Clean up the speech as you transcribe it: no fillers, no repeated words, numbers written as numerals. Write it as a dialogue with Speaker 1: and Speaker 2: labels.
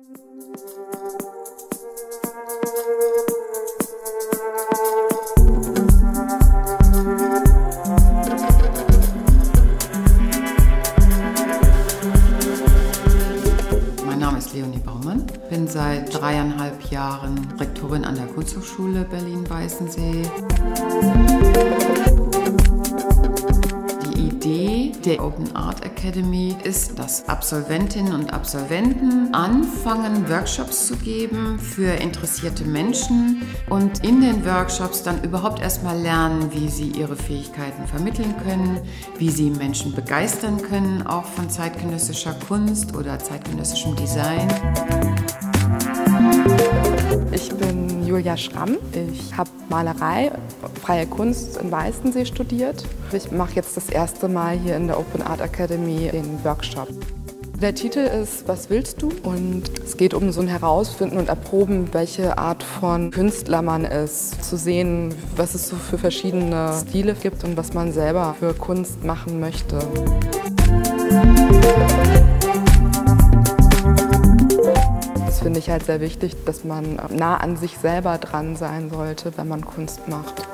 Speaker 1: Mein Name ist Leonie Baumann, bin seit 3,5 Jahren Rektorin an der Kunsthochschule Berlin-Weißensee. Die Idee der Open Art Academy ist, dass Absolventinnen und Absolventen anfangen, Workshops zu geben für interessierte Menschen und in den Workshops dann überhaupt erstmal lernen, wie sie ihre Fähigkeiten vermitteln können, wie sie Menschen begeistern können, auch von zeitgenössischer Kunst oder zeitgenössischem Design.
Speaker 2: Ich bin Julia Schramm. Ich habe Malerei, freie Kunst in Weißensee studiert. Ich mache jetzt das erste Mal hier in der Open Art Academy den Workshop. Der Titel ist "Was willst du?" und es geht um so ein Herausfinden und Erproben, welche Art von Künstler man ist. Zu sehen, was es so für verschiedene Stile gibt und was man selber für Kunst machen möchte. Das finde ich halt sehr wichtig, dass man nah an sich selber dran sein sollte, wenn man Kunst macht.